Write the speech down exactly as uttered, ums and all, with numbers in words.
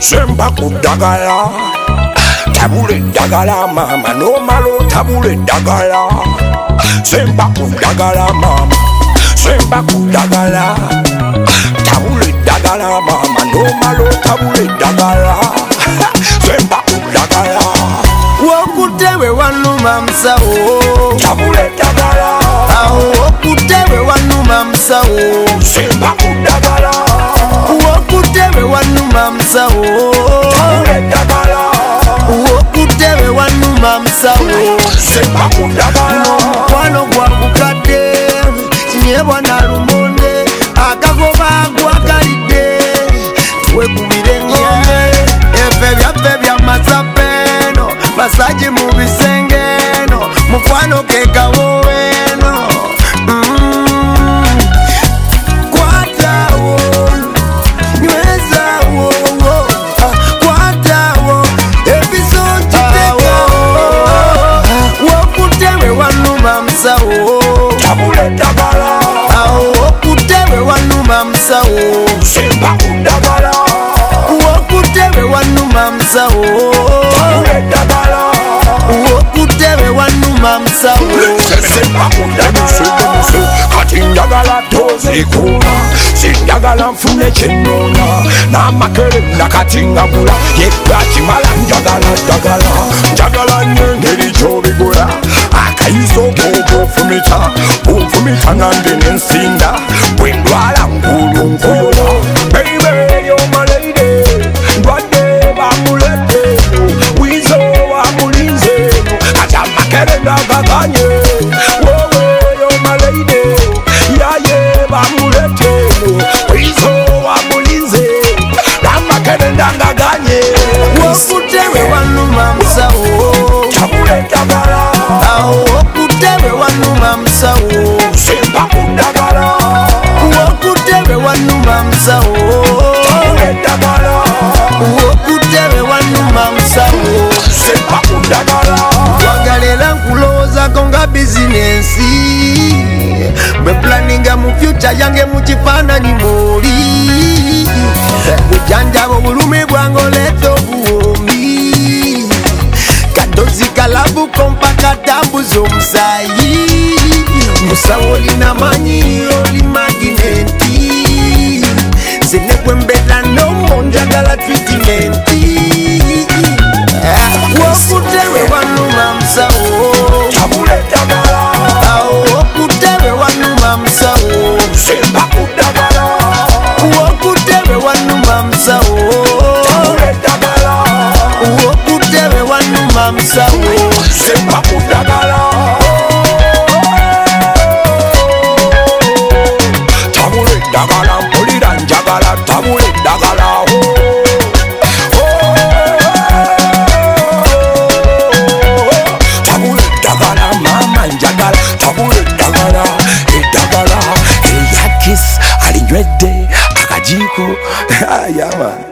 Semba kudagala tabule dagala mama no malo tabule dagala Semba kudagala mama Semba kudagala tabule dagala mama no malo tabule dagala Semba kudagala wokutewe wanuma msawo tabule dagala aho wokutewe wanuma msawo Semba kudagala wokutewe wanuma msawo tabule dagala wokutewe wanuma msawo Semba kudagala kwano gwa kukade chinyebwa na lumonde akagoba gwakalide wekubire ngombe efe byafe bya masapeno basaji mu bisengeno mukwano kekawoweno mm. kwatawo nyweza wo kwatawo ebisontiteka wokutewe wanuma msawo tabule dagala aho wokutewe wanuma msawo Semba kudagala wokutewe wanuma msawo tabule dagala wokutewe wanuma msawo Semba kudagala kati njagala tozikuma sinjagala nfune kyenona n'amakere nakati ngabula yekakimala njagala dagala njagala nengeri kyobigula akayiso bwobwofumita bunfumita nange nensinda bwendwala ngulu nkuyola baby you're my lady ndwadde bamulete wizo wamulinze kati amakere ndagaganye wowe you're my lady yaye bamulete wizo wamulinze amakere ndagaganye wokutewe wanuma msawo tabule dagala aho wokutewe wanuma msawo Semba kudagala wokutewe wanuma msawo tabule dagala wokutewe wanuma msawo Semba kudagala wagalela nkulowozako nga bizinensi bwe planinga mu future yange mu kifaananyi mwoli bujanjaba obulumi bwange oleeta obuwombi kadozi kalabuko mpaka tambuza omusayi musawo olina manyi oli maginenti zenekwe mbeera nomo njagala tritimenti wokutewe wanuma msawo tabule dagala aho wokutewe wanuma msawo Semba kudagala wokutewe wanuma msawo tabule dagala wokutewe wanuma msawo Semba kudagala tabule dagala mpulira njagala tabule dagala tabule dagala mama njagala tabule dagala edagala eyakis alinywedde akajiko yama